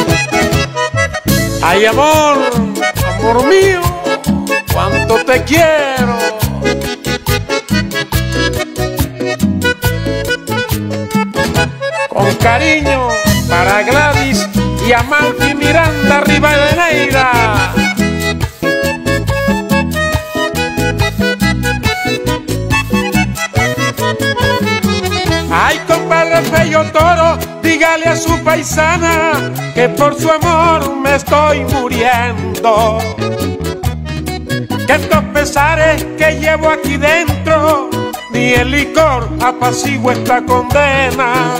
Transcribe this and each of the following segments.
Ay, amor, amor mío, cuánto te quiero. Con cariño para Gladys y Amalfi Miranda Rivadeneira. Ay, compadre Fello Toro, dígale a su paisana que por su amor me estoy muriendo. Que estos pesares que llevo aquí dentro, ni el licor apacigua esta condena.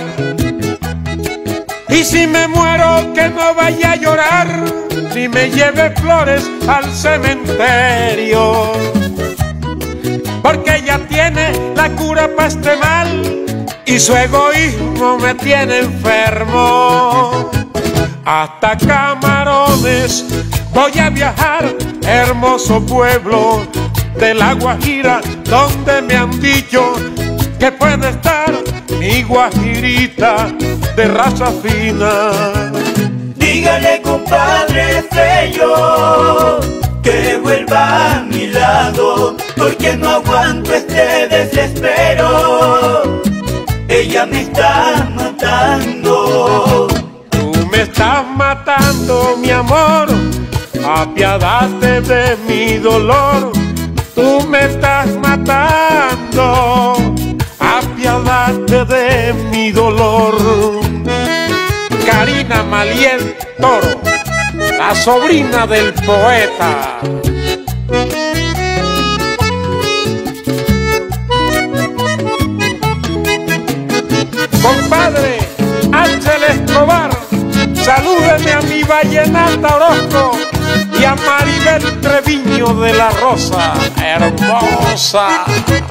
Y si me muero, que no vaya a llorar, ni me lleve flores al cementerio. Porque ella tiene la cura para este mal y su egoísmo me tiene enfermo. Hasta Camarones voy a viajar, hermoso pueblo de La Guajira, donde me han dicho que puede estar mi guajirita de raza fina. Dígale, compadre Fello, que vuelva a mi lado, porque no aguanto este desespero. Ella me está matando. Tú me estás matando, mi amor, apiádate de mi dolor. Tú me estás matando, apiádate de mi dolor. Karina Maliel Toro, la sobrina del poeta. Compadre Ángel Escobar, salúdeme a mi vallenata Orozco y a Maribel Treviño de la Rosa, hermosa.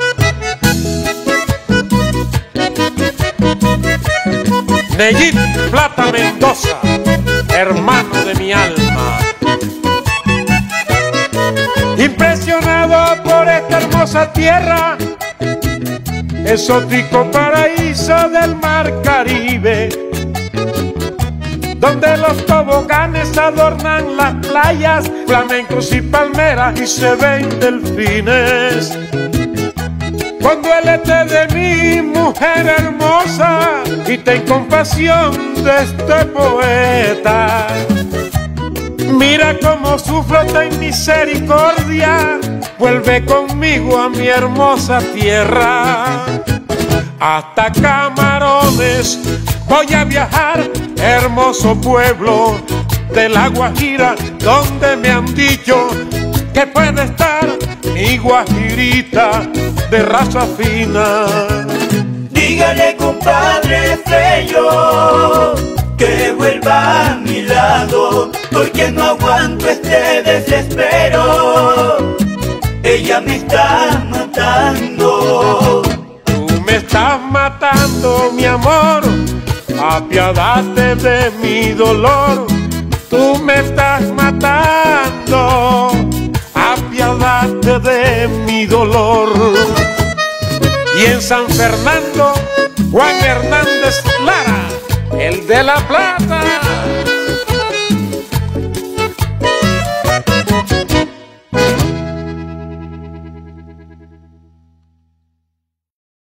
Neyit Plata Mendoza, hermano de mi alma. Impresionado por esta hermosa tierra, exótico paraíso del mar Caribe, donde los toboganes adornan las playas, flamencos y palmeras y se ven delfines. Conduélete de mi mujer hermosa y ten compasión de este poeta. Mira cómo sufro, ten misericordia, vuelve conmigo a mi hermosa tierra. Hasta Camarones voy a viajar, hermoso pueblo de La Guajira, donde me han dicho que puede estar mi guajirita de raza fina. Dígale, compadre Fello, que vuelva a mi lado, porque no aguanto este desespero. Ella me está matando. Tú me estás matando, mi amor, apiádate de mi dolor. Tú me estás matando, apiádate de mi dolor. Y en San Fernando, Juan Hernández Lara, el de La Plata.